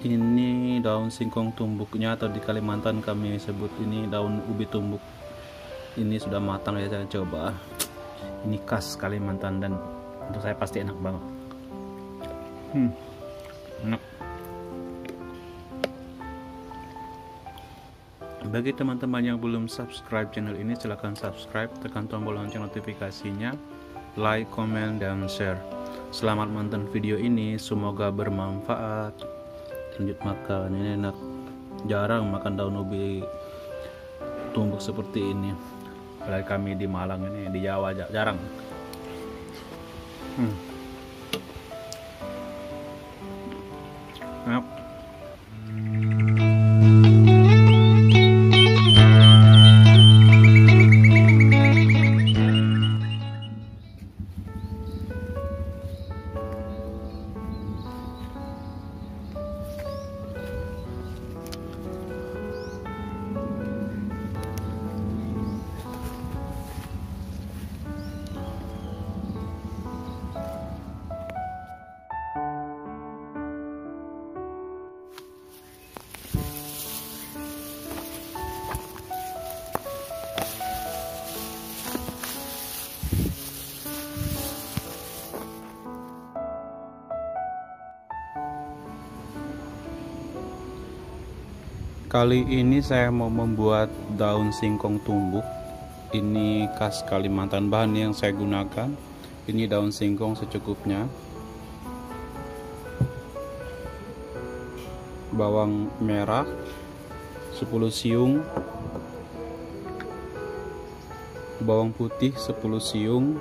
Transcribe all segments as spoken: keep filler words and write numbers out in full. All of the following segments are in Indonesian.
Ini daun singkong tumbuknya, atau di Kalimantan kami sebut ini daun ubi tumbuk. Ini sudah matang ya, saya coba. Ini khas Kalimantan dan untuk saya pasti enak banget. Hmm, enak. Bagi teman-teman yang belum subscribe channel ini, silahkan subscribe, tekan tombol lonceng notifikasinya, like, komen, dan share. Selamat menonton video ini, semoga bermanfaat. Lanjut makan, ini enak. Jarang makan daun ubi tumbuk seperti ini. Apalagi kami di Malang ini, di Jawa jarang. Hmm. Enak. Kali ini saya mau membuat daun singkong tumbuk. Ini khas Kalimantan. Bahan yang saya gunakan, ini daun singkong secukupnya, bawang merah sepuluh siung, bawang putih sepuluh siung,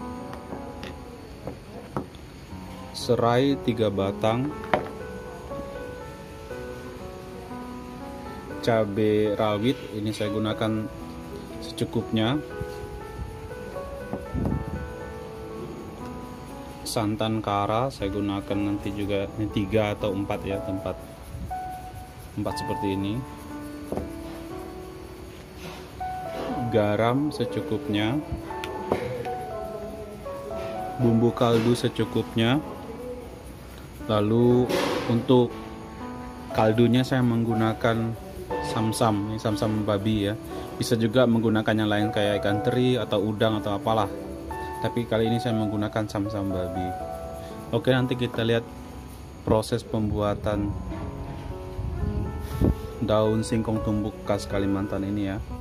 serai tiga batang, cabai rawit ini saya gunakan secukupnya, santan kara saya gunakan nanti juga, ini tiga atau empat ya, tempat empat seperti ini, garam secukupnya, bumbu kaldu secukupnya. Lalu untuk kaldunya saya menggunakan sam-sam, ini sam-sam babi ya. Bisa juga menggunakan yang lain kayak ikan teri atau udang atau apalah. Tapi kali ini saya menggunakan sam-sam babi. Oke, nanti kita lihat proses pembuatan daun singkong tumbuk khas Kalimantan ini ya.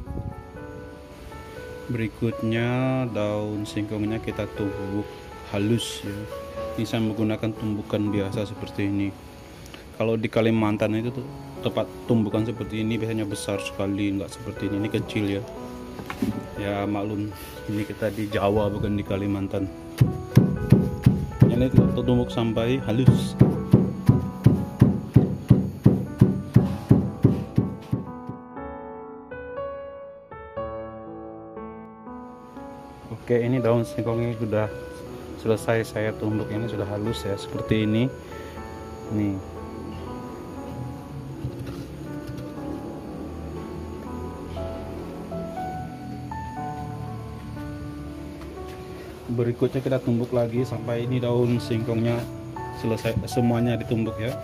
Berikutnya daun singkongnya kita tumbuk halus ya. Ini saya menggunakan tumbukan biasa seperti ini. Kalau di Kalimantan itu tuh tempat tumbukan seperti ini biasanya besar sekali, nggak seperti ini, ini kecil ya. Ya maklum, ini kita di Jawa bukan di Kalimantan. Ini kita tumbuk sampai halus. Oke, ini daun singkongnya sudah selesai saya tumbuk, ini sudah halus ya, seperti ini. Nih. Berikutnya kita tumbuk lagi sampai ini daun singkongnya selesai semuanya ditumbuk ya.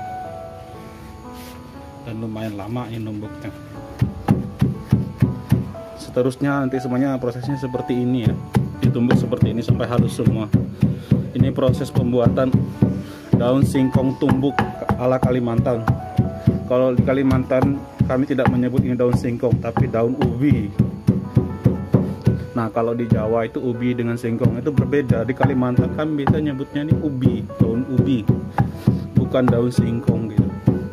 Dan lumayan lama ini numbuknya. Seterusnya nanti semuanya prosesnya seperti ini ya. Ditumbuk seperti ini sampai halus semua. Ini proses pembuatan daun singkong tumbuk ala Kalimantan. Kalau di Kalimantan kami tidak menyebut ini daun singkong, tapi daun ubi. Nah, kalau di Jawa itu ubi dengan singkong itu berbeda. Di Kalimantan kami biasa nyebutnya ini ubi, daun ubi, bukan daun singkong gitu.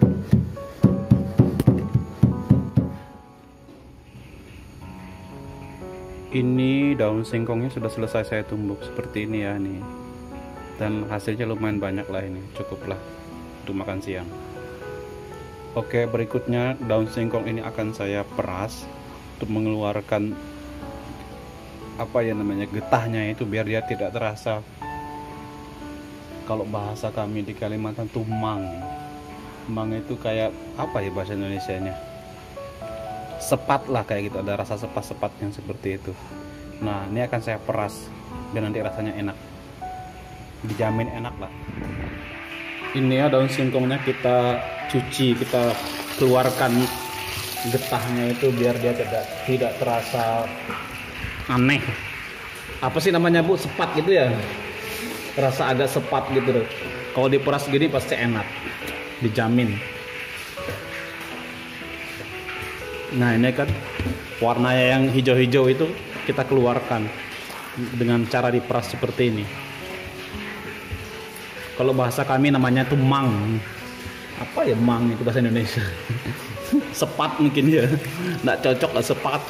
Ini daun singkongnya sudah selesai saya tumbuk seperti ini ya nih. Dan hasilnya lumayan banyak lah ini, cukuplah untuk makan siang. Oke, berikutnya daun singkong ini akan saya peras untuk mengeluarkan apa ya namanya, getahnya itu, biar dia tidak terasa. Kalau bahasa kami di Kalimantan tuh mang. Mang itu kayak apa ya bahasa Indonesianya? Sepat lah kayak gitu, ada rasa sepat-sepat yang seperti itu. Nah, ini akan saya peras biar nanti rasanya enak. Dijamin enak lah. Ini ya daun singkongnya kita cuci, kita keluarkan getahnya itu biar dia tidak tidak terasa aneh. Apa sih namanya Bu? Sepat gitu ya? Terasa agak sepat gitu. Kalau diperas gini pasti enak, dijamin. Nah ini kan warnanya yang hijau-hijau itu kita keluarkan dengan cara diperas seperti ini. Kalau bahasa kami namanya tuh mang. Apa ya mang itu bahasa Indonesia? Sepat mungkin ya. Nggak cocok lah sepat.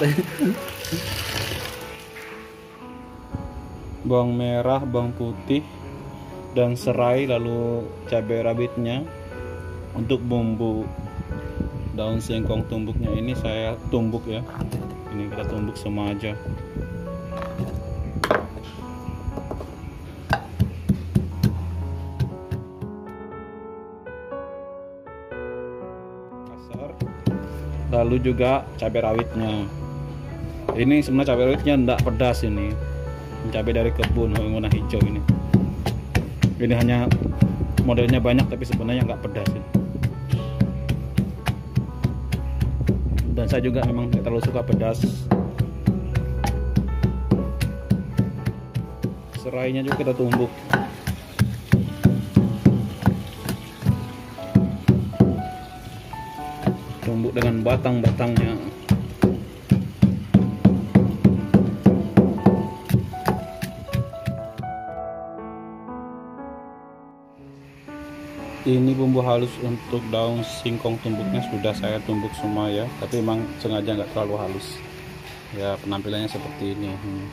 Bawang merah, bawang putih, dan serai, lalu cabai rawitnya. Untuk bumbu daun singkong tumbuknya ini saya tumbuk ya. Ini kita tumbuk semua aja. Lalu juga cabai rawitnya. Ini sebenarnya cabai rawitnya enggak pedas ini. Cabai dari kebun warna hijau ini. Ini hanya modelnya banyak tapi sebenarnya nggak pedas ini. Dan saya juga memang tidak terlalu suka pedas. Serainya juga kita tumbuk. Tumbuk dengan batang-batangnya. Ini bumbu halus untuk daun singkong tumbuknya sudah saya tumbuk semua ya, tapi memang sengaja nggak terlalu halus ya, penampilannya seperti ini. hmm.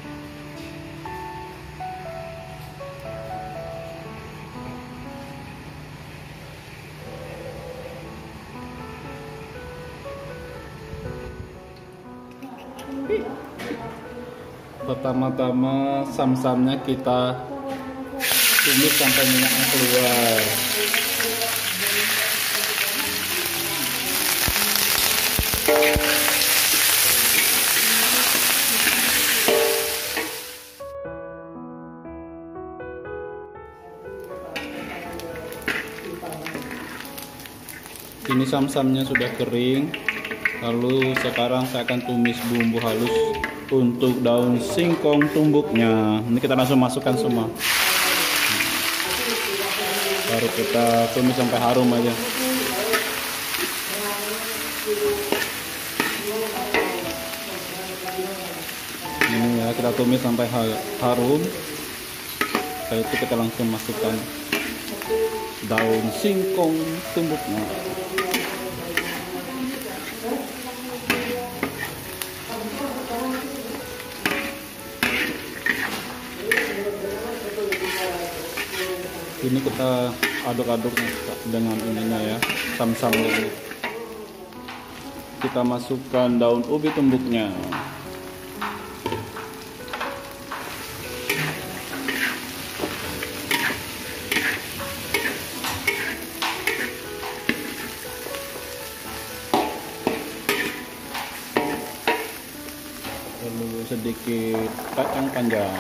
Pertama-tama sam-samnya kita tumis sampai minyaknya keluar. Ini sam-samnya sudah kering. Lalu sekarang saya akan tumis bumbu halus untuk daun singkong tumbuknya. Ini kita langsung masukkan semua. Baru kita tumis sampai harum aja. Ini ya, kita tumis sampai harum. Setelah itu kita langsung masukkan daun singkong tumbuknya. Ini kita aduk-aduk dengan ininya ya, sam-sam dulu. Kita masukkan daun ubi tumbuknya. Lalu sedikit kacang panjang.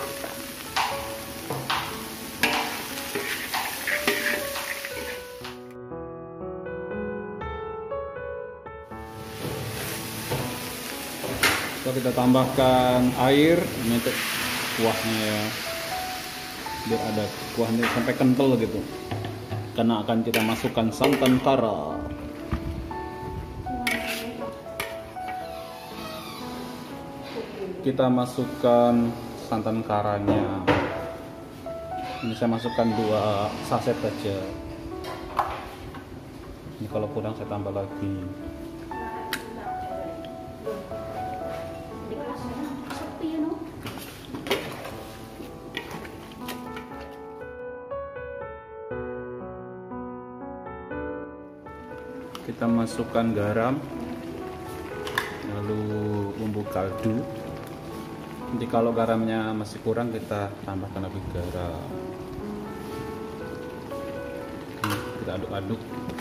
Kita tambahkan air ini untuk kuahnya ya, biar ada kuahnya sampai kental gitu, karena akan kita masukkan santan kara. Kita masukkan santan karanya. Ini saya masukkan dua saset saja. Ini kalau kurang saya tambah lagi. Kita masukkan garam, lalu bumbu kaldu. Nanti kalau garamnya masih kurang kita tambahkan lagi garam. Ini kita aduk-aduk.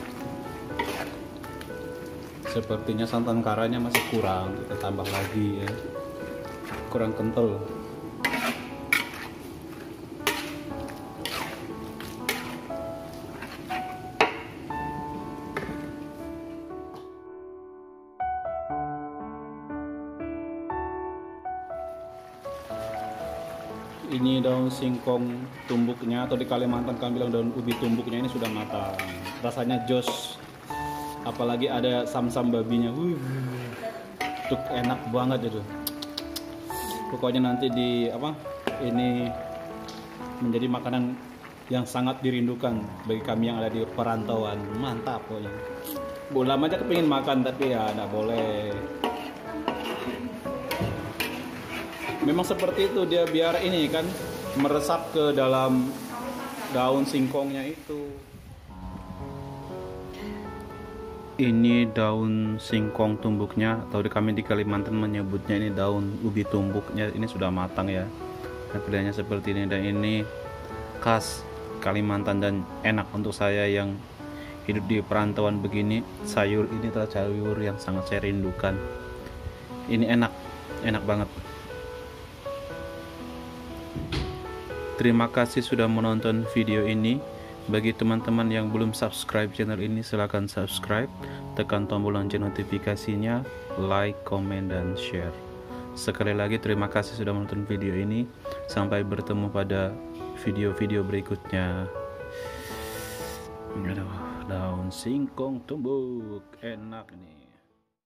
Sepertinya santan karanya masih kurang, kita tambah lagi ya, kurang kental. ini daun singkong tumbuknya, atau di Kalimantan kami bilang daun ubi tumbuknya ini sudah matang. Rasanya jos, apalagi ada sam-sam babinya. Wuh, itu enak banget itu. Pokoknya nanti di apa? Ini menjadi makanan yang sangat dirindukan bagi kami yang ada di perantauan. Mantap pokoknya. Bola aja kepingin makan tapi ya nggak boleh. Memang seperti itu dia, biar ini kan meresap ke dalam daun singkongnya itu. Ini daun singkong tumbuknya, atau di kami di Kalimantan menyebutnya ini daun ubi tumbuknya. Ini sudah matang ya. Tampilannya seperti ini, dan ini khas Kalimantan dan enak untuk saya yang hidup di perantauan begini. Sayur ini adalah sayur yang sangat saya rindukan. Ini enak, enak banget. Terima kasih sudah menonton video ini. Bagi teman-teman yang belum subscribe channel ini, silahkan subscribe, tekan tombol lonceng notifikasinya, like, comment, dan share. Sekali lagi terima kasih sudah menonton video ini. Sampai bertemu pada video-video berikutnya. Aduh, daun singkong tumbuk enak nih.